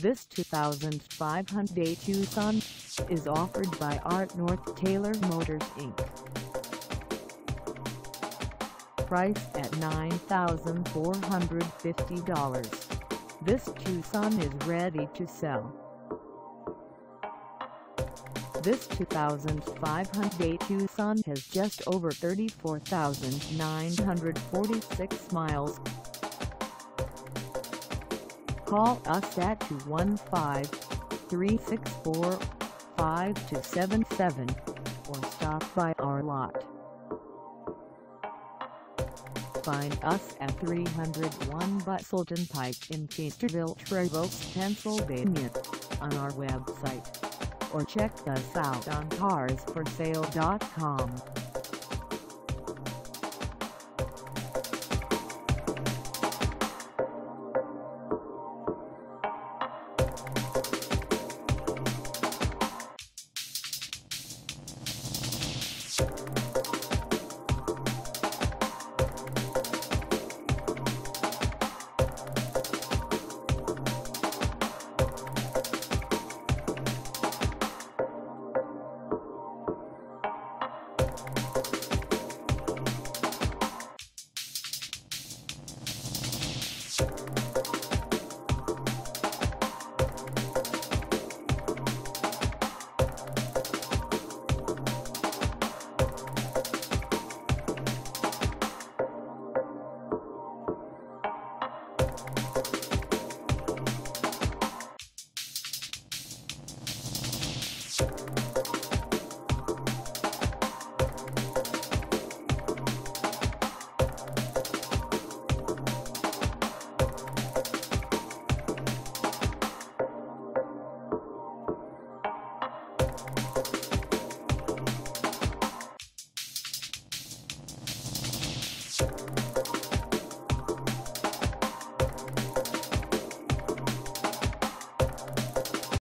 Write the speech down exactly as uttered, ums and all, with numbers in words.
This two thousand five Hyundai Tucson is offered by Art North Taylor Motors Incorporated. Priced at nine thousand four hundred fifty dollars, this Tucson is ready to sell. This two thousand five Hyundai Tucson has just over thirty-four thousand nine hundred forty-six miles. Call us at two one five, three six four, five two seven seven or stop by our lot. Find us at three oh one Bustleton Pike in FEASTERVILLE Trevose, Pennsylvania on our website, or check us out on cars for sale dot com. You